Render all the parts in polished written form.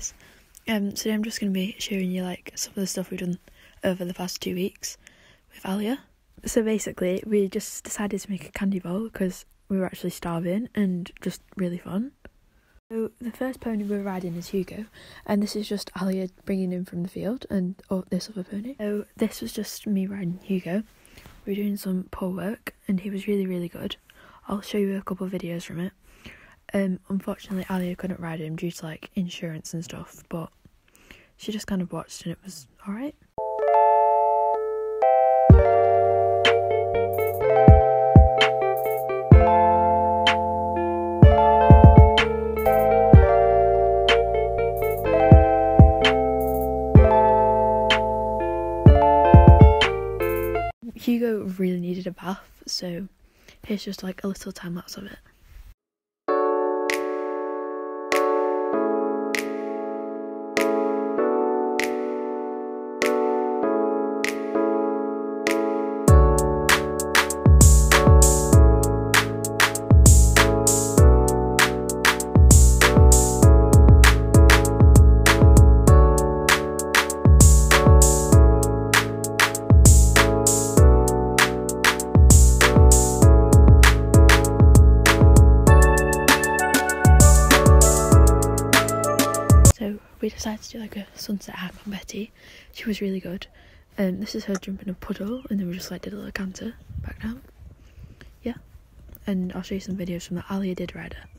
guys. Today I'm just going to be showing you like some of the stuff we've done over the past 2 weeks with Alia. So basically we just decided to make a candy bowl because we were actually starving and just really fun. So the first pony we're riding is Hugo, and this is just Alia bringing him from the field, and this other pony. So this was just me riding Hugo. We were doing some pole work and he was really good. I'll show you a couple of videos from it. Unfortunately Alia couldn't ride him due to like insurance and stuff, but she just kind of watched and it was alright. Hugo really needed a bath, so here's just like a little time lapse of it. We decided to do like a sunset hack on Betty. She was really good. This is her jumping a puddle, and then we just like did a little canter back down. Yeah, and I'll show you some videos from the Alia did ride her.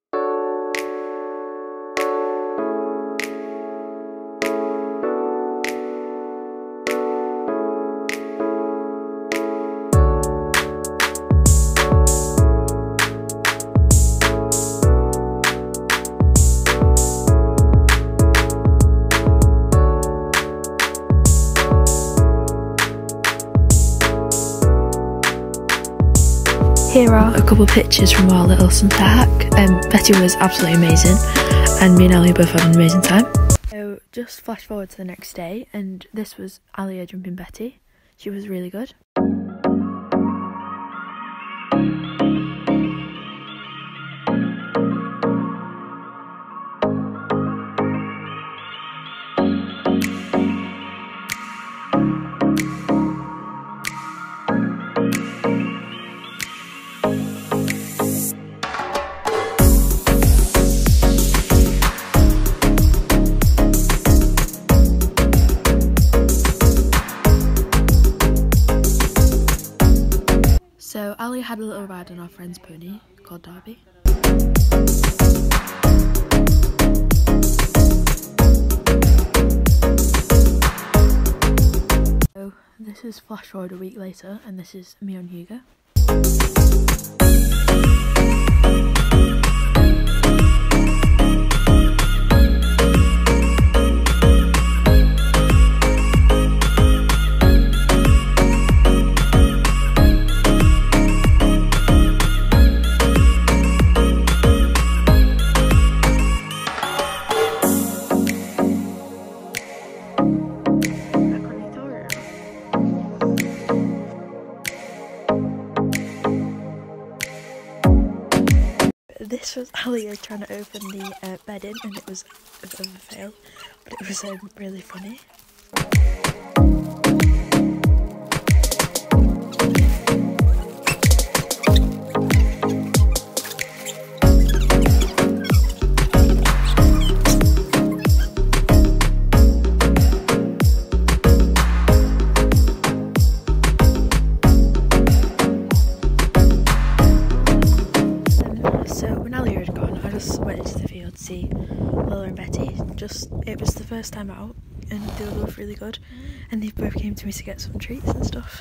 Here are a couple of pictures from our little sunset hack. Betty was absolutely amazing, and me and Alia both had an amazing time. So just flash forward to the next day, and this was Alia jumping Betty. She was really good. So Alia had a little ride on our friend's pony called Darby. So this is flash forward a week later, and this is me on Hugo. This was Alia trying to open the bedding, and it was a bit of a fail, but it was really funny. I just went into the field to see Lola and Betty. It was the first time out, and they were both really good, and they both came to me to get some treats and stuff.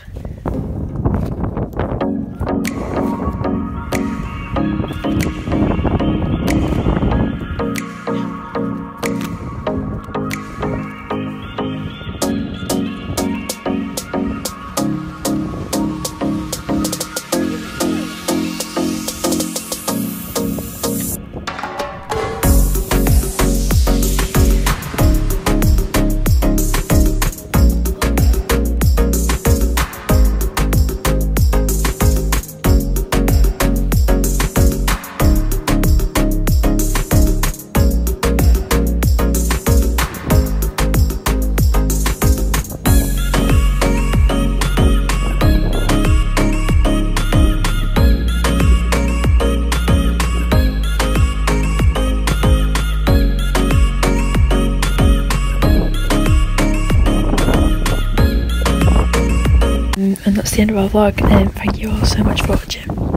And that's the end of our vlog. Thank you all so much for watching.